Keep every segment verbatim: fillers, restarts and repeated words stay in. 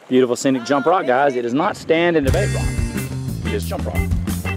Beautiful scenic jump rock, guys. It is not stand and debate rock. It is jump rock.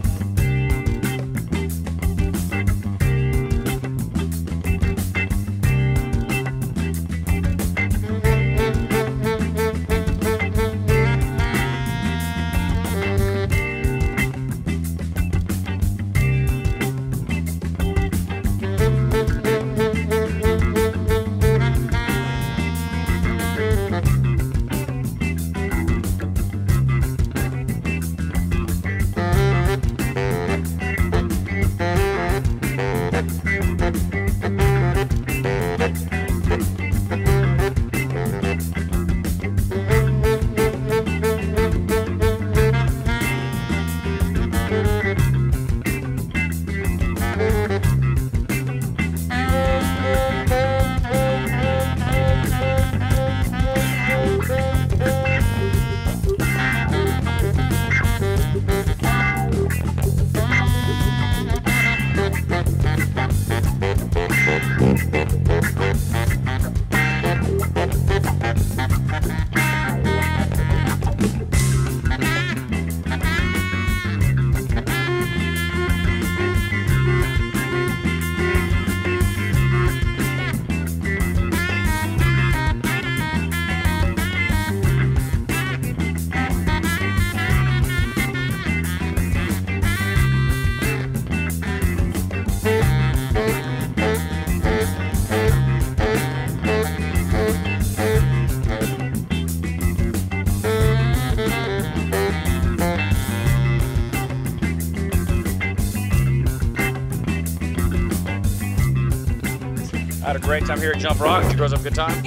I had a great time here at Jump Rock. Did you girls have a good time?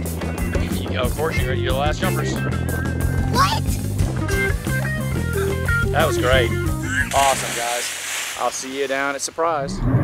Yeah. You, of course, you're, you're the last jumpers. What? That was great. Awesome, guys. I'll see you down at Surprise.